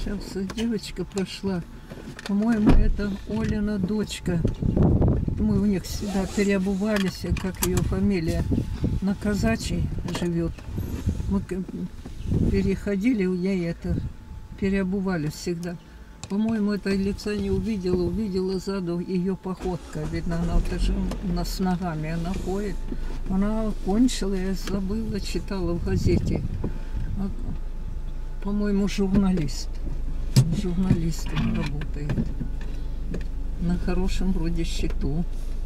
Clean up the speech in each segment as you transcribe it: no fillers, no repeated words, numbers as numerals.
Сейчас девочка прошла. По-моему, это Олина дочка. Мы у них всегда переобувались, как ее фамилия, на Казачьей живет. Мы переходили, у ней это переобувались всегда. По-моему, это лица не увидела, увидела сзаду ее походка. Видно, она даже с ногами она ходит. Она кончила, я забыла, читала в газете. По-моему, журналист. Журналистом работает. На хорошем вроде счету.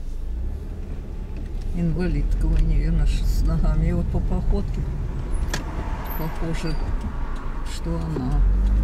Инвалидка у нее с ногами. И вот по походке похоже, что она.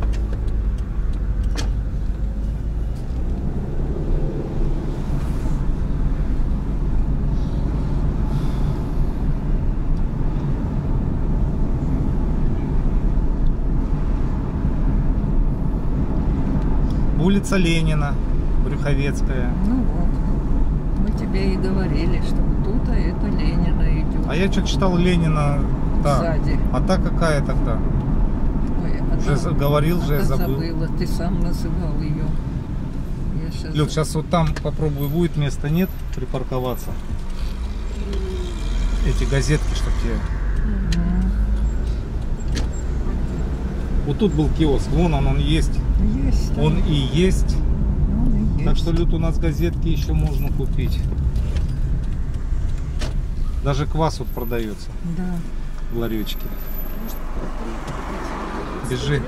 Улица Ленина, Брюховецкая. Ну вот, мы тебе и говорили, что тут это Ленина идет. А я что-то читал Ленина сзади. А та какая тогда? Ой, уже говорил, же забыл. Забыла, ты сам называл ее. Люд, сейчас вот там попробую, будет места, нет, припарковаться. Эти газетки, чтоб тебе. Вот тут был киоск, вон он есть. Есть. Он и есть. Он и Так есть. что, Люд, у нас газетки еще можно купить. Даже квас вот продается. Да. В ларечке. Бежи.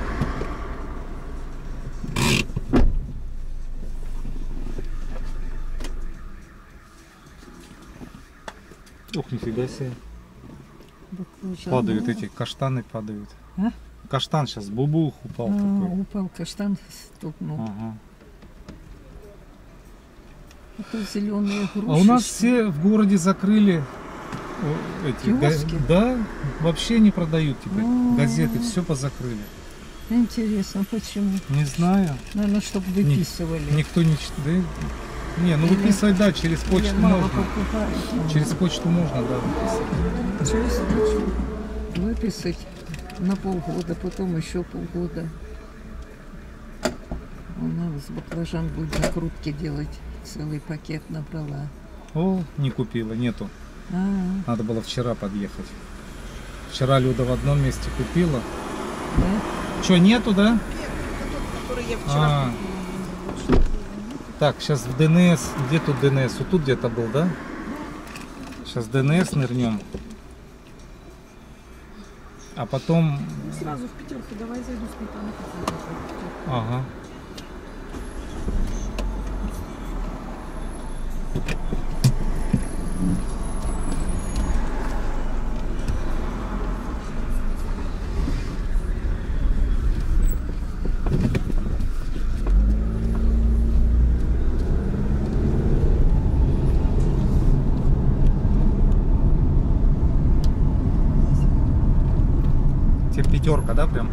Ух, нифига себе. Падают эти, каштаны падают. А? Каштан сейчас, бубух упал такой. Упал каштан, стукнул. Ага. Это зеленые груши. А у нас все в городе закрыли эти киоски? Да, вообще не продают теперь. Газеты, все позакрыли. Интересно, почему? Не знаю. Наверное, чтобы выписывали. Никто не читает. Не, ну выписывать, да, через почту можно. Через почту можно, да, выписывать. Через почту выписать на полгода, потом еще полгода. У нас баклажан будет закрутки делать. Целый пакет набрала. О, не купила, нету. Надо было вчера подъехать. Вчера Люда в одном месте купила. Да? Что, нету, да? Который я вчера купила. Так, сейчас в ДНС. Где тут ДНС? Вот тут где-то был, да? Сейчас в ДНС нырнем. А потом... Ну, сразу в пятерку. Давай зайду сметану. Ага. Тебе пятерка, да, прям?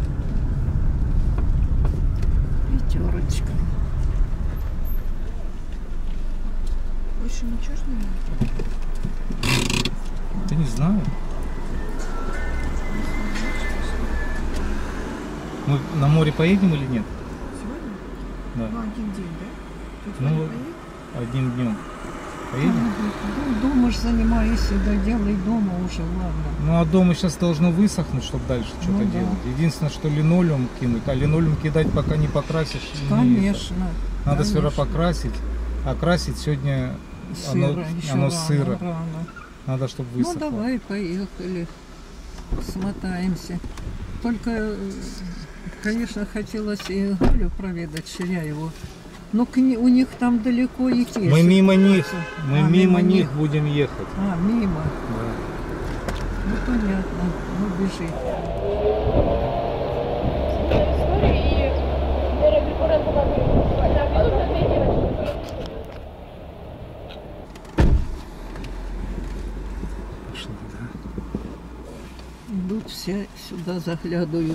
Пятерочка. Больше ничего ж не надо? Да не знаю. Мы на море поедем или нет? Сегодня? Да. Ну, один день, да? Ты Ну, сегодня поедешь? одним днем. Поедем? Ну, дома ж занимайся, да делай дома уже, ладно. Ну а дома сейчас должно высохнуть, чтобы дальше что-то да. делать. Единственное, что линолеум кинуть. А линолеум кидать, пока не покрасишь. не Конечно. это. Надо конечно. сперва покрасить. А красить сегодня Сыро, еще оно рано, сыро. рано. Надо, чтобы Ну высохло. давай, поехали. Смотаемся. Только, конечно, хотелось и Галю проведать, Ширяеву. Но у них там далеко идти. Мы мимо них. Мы мимо них них будем ехать. мимо. Да. Ну понятно. Ну бежи. Пошли, да. Идут все сюда, заглядывают.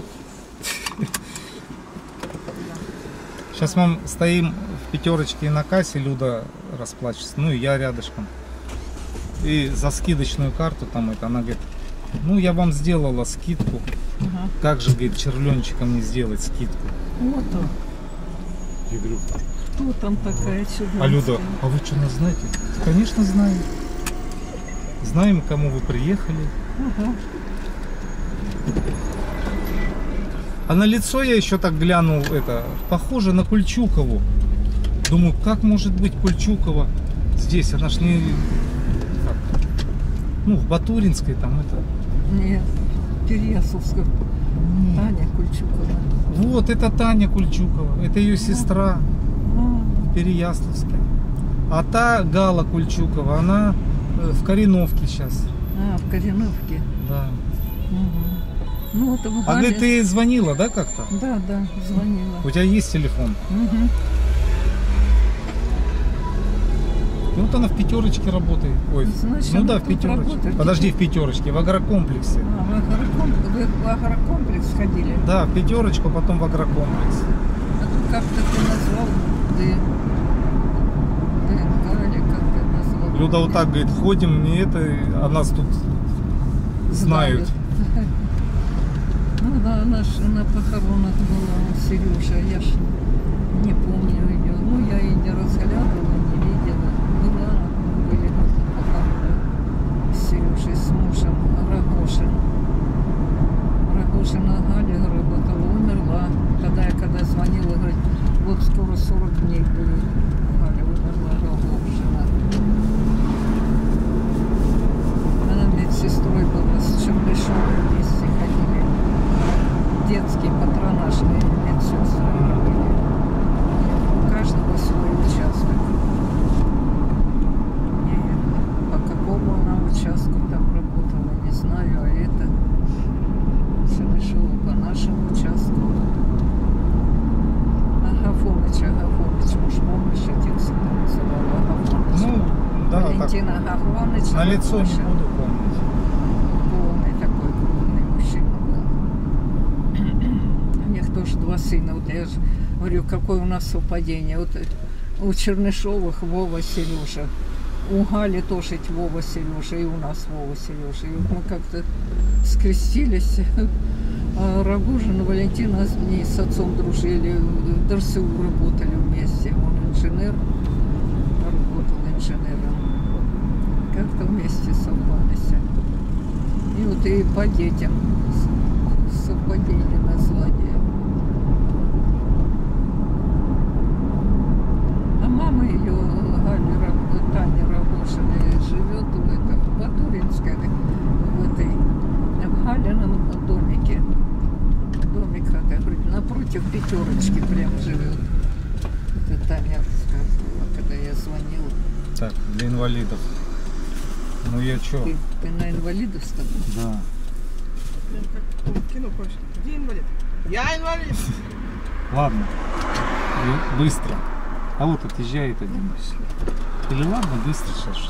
Сейчас мы стоим в пятерочке на кассе, Люда расплачется, ну и я рядышком. И за скидочную карту там это, она говорит, Ну, я вам сделала скидку. Ага. Как же, говорит, червленчиком не сделать скидку? Вот он. Я говорю, Кто там такая червонская? а Люда, а вы что, нас знаете? Конечно, знаем. Знаем, к кому вы приехали. Ага. А на лицо я еще так глянул, это, похоже на Кульчукову. Думаю, как может быть Кульчукова здесь? Она ж не... как, ну, в Батуринской там это... Нет, Переяславская. Нет. Таня Кульчукова. Вот, это Таня Кульчукова. Это ее сестра А, в Переяславске. А та Гала Кульчукова, она в Кореновке сейчас. в Кореновке. Да. Угу. Ну, вот в А Гале- говорит, ты звонила, да, как-то? Да, звонила. У тебя есть телефон? Угу. И вот она в Пятерочке работает. Ой, Значит, ну она да, в тут Пятерочке. работает. Подожди, в Пятерочке, в агрокомплексе. Вы в агрокомплекс ходили? Да, в Пятерочку, потом в агрокомплекс. А тут как-то ты назвал ДНК или как ты назвал? Люда вот так говорит, ходим, и это, а нас тут знают. Ну да, она ж на похоронах была, Сережа, я ж не помню ее. Ну, я и не разглядывала, не видела. Была, были на похоронах с Сережей, с мужем, Рогошин. Рогошина Галя работала, умерла. Когда звонила, говорит, вот скоро 40 дней будет. Галя умерла, Рогошина. Она медсестрой была, с Чернышовой вместе ходили. Детские патронажные медсестры были. У каждого свой участок. И по какому она участку там работала, не знаю, а это Чернышова по нашему участку. Агафоныч, уж помнишь, один всегда называл Агафоныч. Ну, да, так, Валентина Агафоныч. на лицо не Агафоныч. буду помнить. Полный такой крупный мужчина был. У них тоже два сына. Вот я же говорю, какое у нас совпадение. Вот у Чернышовых Вова, Сережа. У Гали тоже Вова, Сережа. И у нас Вова, Сережа. И вот мы как-то скрестились. А Рогожин, Валентина с отцом дружили. В ДРСУ работали вместе. Он инженер. Работал инженером. Как-то вместе совпались. И вот и по детям совпадение названия. А мама ее, Таня Рогошина, живет в Батуринской, в этой, в Галином домике. Домик, как говорит, напротив Пятерочки прям живет. Это Таня рассказывала, когда я звонила. Так, для инвалидов. Ну я чё? Ты на инвалидов с тобой? Да. Прям как в кино помнишь? Где инвалид? Я инвалид! Ладно. Быстро. А вот отъезжает один. Или ладно, быстро сейчас.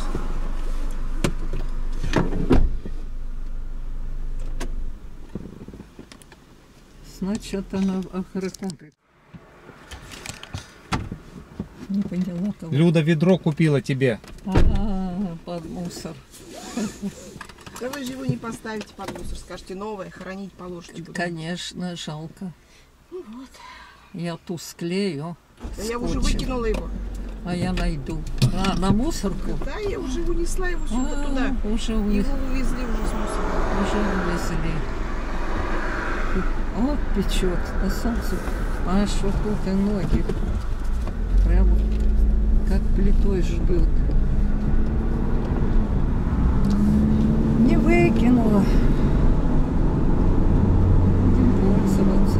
Значит, она агрокомплекс. Не поняла кого. Люда ведро купила тебе. Под мусор. Да вы же его не поставите под мусор, скажете новое, хоронить положите. Конечно, жалко. Ну вот. Я ту склею. Да я уже скотчем, выкинула его. А я найду. На мусорку? Да, я уже унесла его сюда, туда. Уже Его увезли уже с мусора. Уже увезли. Вот печет на солнце. Аж вот тут и ноги. Прямо как плитой ждет. Не выкинула. Будем пользоваться.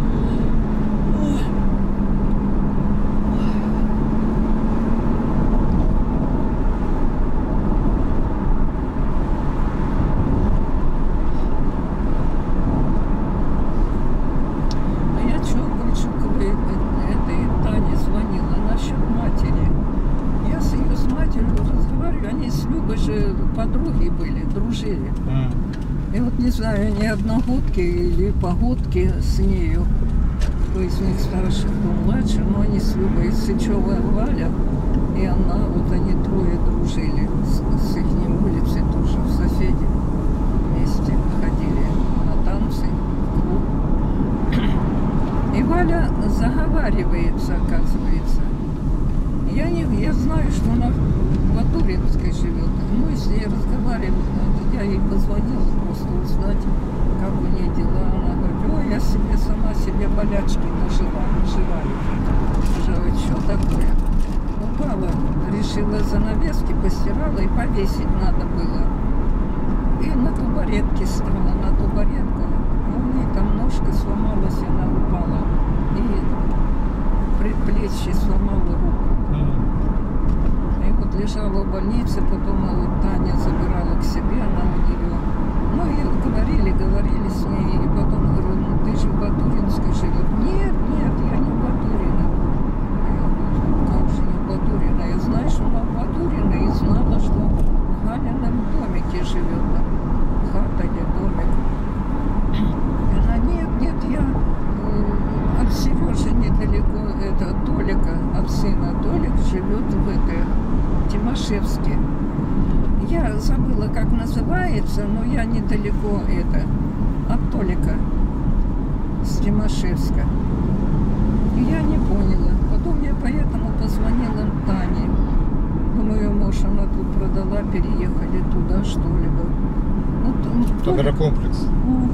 А я что, Кольчуковой этой Тане звонила насчет матери. Я с ее с матерью разговариваю. Они с Любой же подруги были, дружили. И вот не знаю, они одногодки или погодки с нею. Кто из них старше, кто младше, но они с Любой, Сычева Валя и она, вот они трое дружили с их улицей тоже в соседи вместе. не разговаривали. Я ей позвонила просто узнать, как у нее дела. Она говорит, ой, я себе сама себе болячки наживаю. Говорит, что такое? Упала, решила занавески, постирала и повесить надо было. И на табуретке стала, на табуретку. У нее там ножка сломалась, и она упала. И предплечье сломала руку. И вот лежала в больнице, потом вот Таня забирала к себе, она у нее. Ну и говорили с ней, и потом говорю, ну ты же в Батуринской живешь. Нет, я не в Батурино. Как же не в Батурино? Я знаю, что она в Батурино, и знала, что в Галином домике живет. Хата или домик. И она, нет, я от Сережи недалеко, это от Толика, от сына. Толик живет в Тимошевске. Я забыла, как называется, но я недалеко от Толика с Тимошевска. И я не поняла. Потом я поэтому позвонила Тане. Думаю, может, она тут продала, переехали туда, что-либо. Агрокомплекс.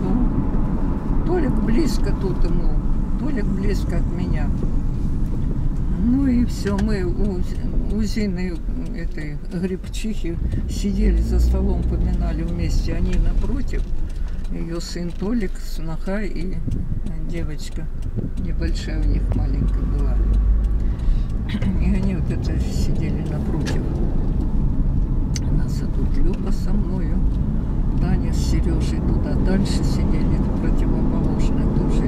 Угу. Толик близко тут ему. Толик близко от меня. Ну и все, мы у Зины, этой грибчихи, сидели за столом, поминали вместе. Они напротив, ее сын Толик, сноха и девочка небольшая у них маленькая была. И они вот это сидели напротив. У нас тут Люба со мною, Таня с Сережей туда дальше сидели, противоположные тоже.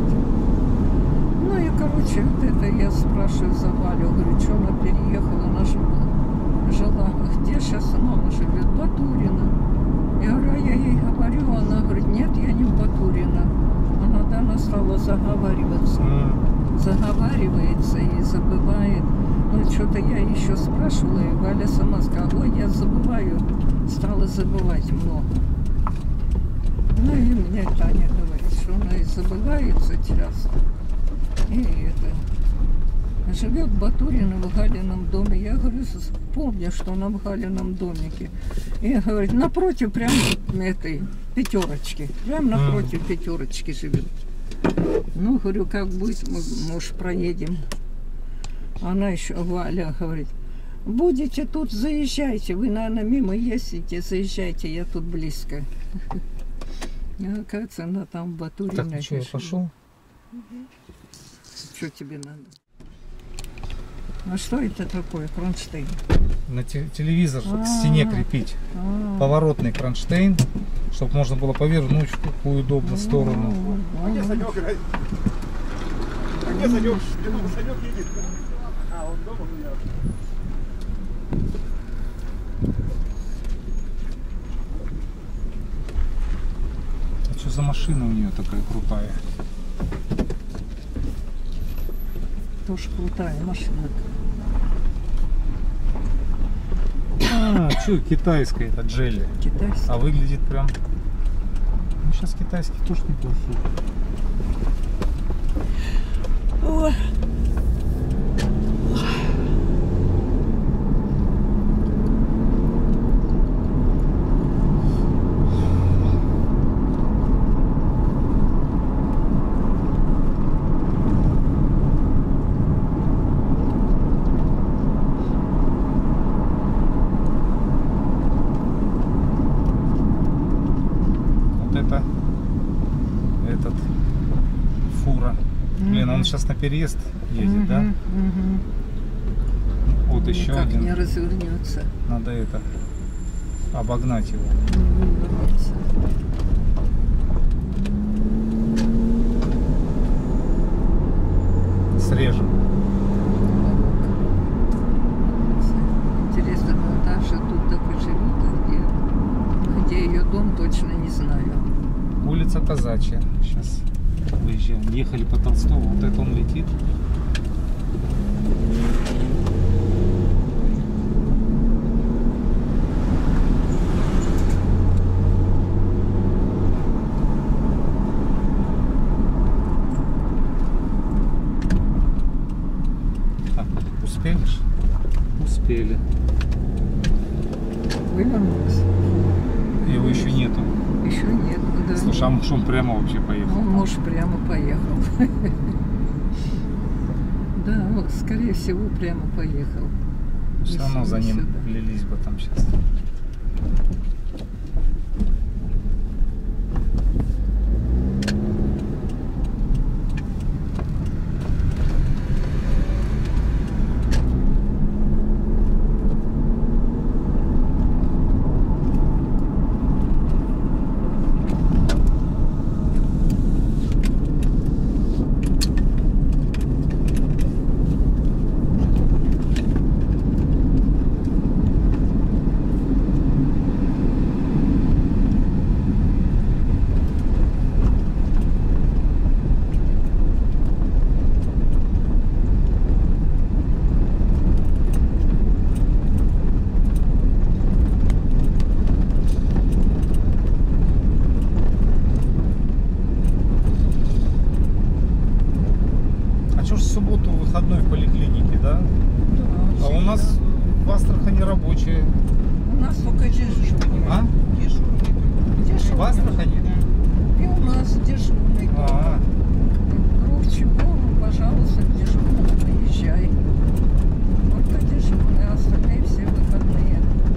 Ну и, короче, вот это я спрашиваю за Валю, говорю, что она переехала, она жила, где сейчас мама живет? Батурино. Я говорю, а я ей говорю, она говорит, нет, я не в Батурино. Она стала заговариваться. Заговаривается и забывает. Ну, что-то я еще спрашивала, и Валя сама сказала, ой, я забываю, стала забывать много. Ну и мне Таня говорит, что она и забывается часто. И это, живет Батурина в Галином доме. Я говорю, помню, что она в Галином домике. И говорит, напротив прям этой пятерочки. Прям напротив пятерочки живет. Ну, говорю, как будет, мы, может, проедем. Она еще, Валя, говорит, будете тут, заезжайте. Вы, наверное, мимо ездите, заезжайте, я тут близко. Оказывается, она там в Батурине. Так, ну что, я пошел? Что тебе надо? А что это такое, кронштейн? На телевизор к стене крепить. Поворотный кронштейн, чтобы можно было повернуть в какую удобную сторону. А где Санек играет? А где Санек? Я думал, Санек едет. А, он дома у меня. А что за машина у нее такая крутая? Тоже крутая машина. А, что китайская, это Джелли. Китайская. А выглядит прям... Ну, сейчас китайские тоже неплохие. Ой. Этот фура. Блин, он сейчас на переезд едет, да? Вот еще никак один. не развернется. Надо это обогнать его. Не вывернется. Срежем. Интересно, Наташа тут так и живет, а где ее дом, точно не знаю. Улица Казачья. Сейчас выезжаем. Ехали по Толстому. Вот это он летит. Так, успели? Успели. Вывернулась. Слушай, а может он прямо вообще Ну, поехал? муж прямо поехал. Да, вот, скорее всего, прямо поехал. Все равно Если за не ним сюда. плелись бы там сейчас. А что ж в субботу выходной в поликлинике, да? Да, А у нас в Астрахани рабочие. у нас только дежурный. А? Дежурный. В Астрахани? И у нас дежурный. А, Вдруг чего, пожалуйста, к дежурному приезжай. Только дежурный, а остальные все выходные.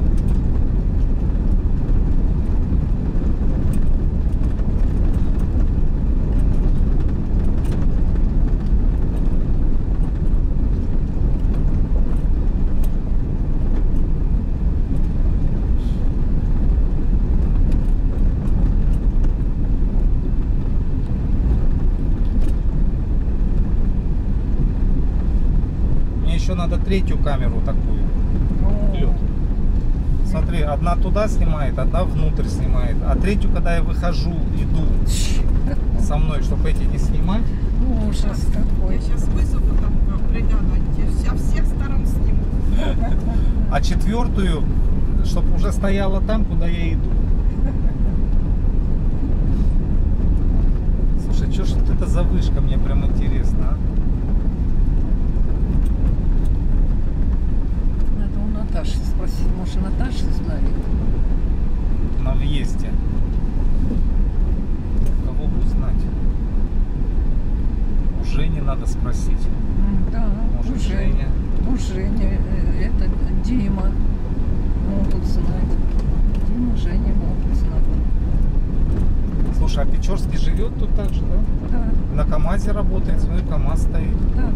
мне еще надо третью камеру такую. Лёд. Смотри, одна туда снимает, одна внутрь снимает. А третью, когда я выхожу, иду со мной, чтобы эти не снимать. Ужас какой. Я сейчас вызову там бригаду, они тебе со всех сторон снимут. А четвертую, чтобы уже стояла там, куда я иду. Слушай, что ж это за вышка, мне прям интересно, а? Надо у Наташи спросить, может, Наташа знает? На въезде. Кого бы узнать? У Жени надо спросить. Да, Может, уже. Женя. У Жени, это Дима могут знать. Дима, Женя могут знать. Слушай, а Печорский живет тут так же, да? Да, На КамАЗе работает, смотри, КамАЗ стоит. да, да.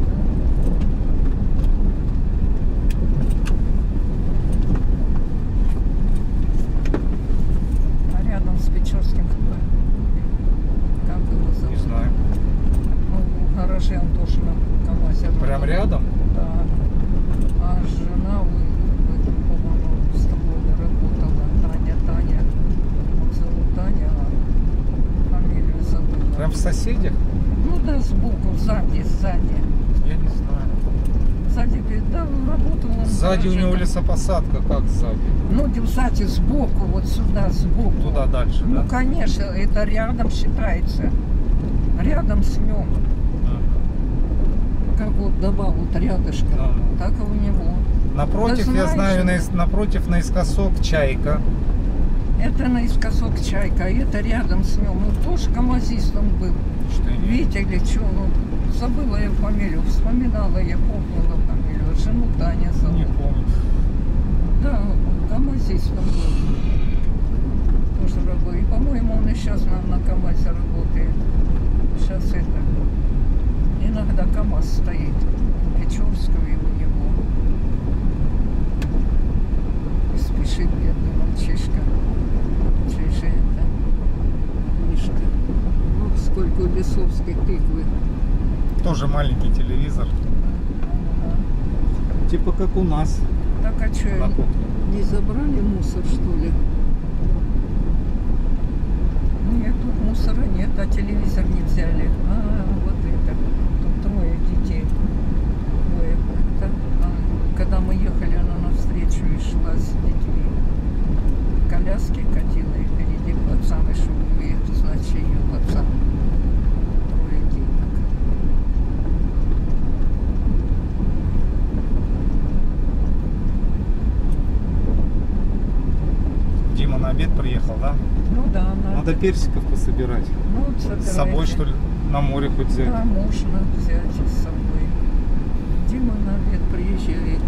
А рядом с Печорским кто? Как его зовут? Не знаю. Ну, в гараже он тоже на КамАЗе Прям работает. рядом? Да. А жена в этом, по-моему, в столовой работала. Таня. Вот зовут Таня, а фамилию забыла. Прям в соседях? Ну да, сбоку, сзади. Я не знаю. Сзади, да, работал он. в Сзади у гараже, него да. лесопосадка, как сзади? Ну, сзади, сбоку, вот сюда, сбоку. Туда дальше, Ну, да? конечно, это рядом считается. Рядом с ним. Как вот дома вот рядышком. Ну. Так и у него. Напротив, Ты я знаю, знаешь, напротив наискосок Чайка. Это наискосок Чайка, а это рядом с ним. Ну, тоже камазистом был. Что я не- Витя или что, ну, забыла я фамилию, вспоминала, я помнила фамилию. Жену Таня зовут. Не помню. Да, камазистом был. Тоже работает. И, по-моему, он и сейчас на КамАЗе работает. Сейчас это. Иногда КамАЗ стоит. У Печорского и у него. И спешит бедный мальчишка. Чей же это? Мишка. Ну, сколько у Лесовской тыквы. Тоже маленький телевизор. Ага. Типа как у нас Так, а что, на кухне. не забрали мусор, что ли? Нет, тут мусора нет, а телевизор не взяли. А, вот это. Тут трое детей. Двое. Это, когда мы ехали, она навстречу и шла с детьми. Коляски катила и впереди пацан, и шел, и это значит ее пацан. Трое деток. Дима на обед Лет приехал, да? Ну да, Надо персиков пособирать. Ну, вот собирайте. С собой, что ли, на море хоть взять? Да, можно взять с собой. Дима на обед приезжает.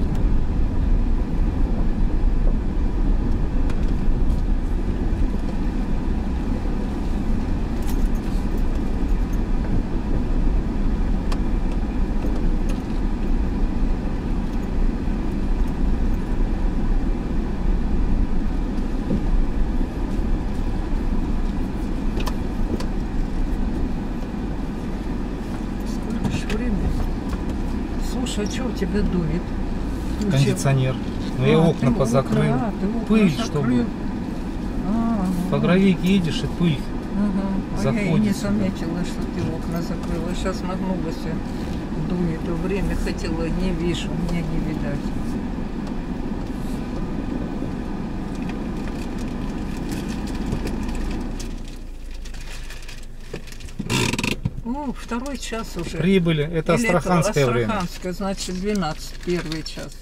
Сколько ж времени? Слушай, а что у тебя дует? Включил? Кондиционер. Ну я А, окна ты позакрыл. окна, ты окна Пыль, закрыл. чтобы. А, По гравийке едешь и пыль. ага. А я и не заходит сюда. заметила, что ты окна закрыла. Сейчас нагнулась, дует. Время хотела, не вижу, меня не видать. О, второй час уже. Прибыли. Это Или астраханское время. Астраханское, значит, 12, первый час.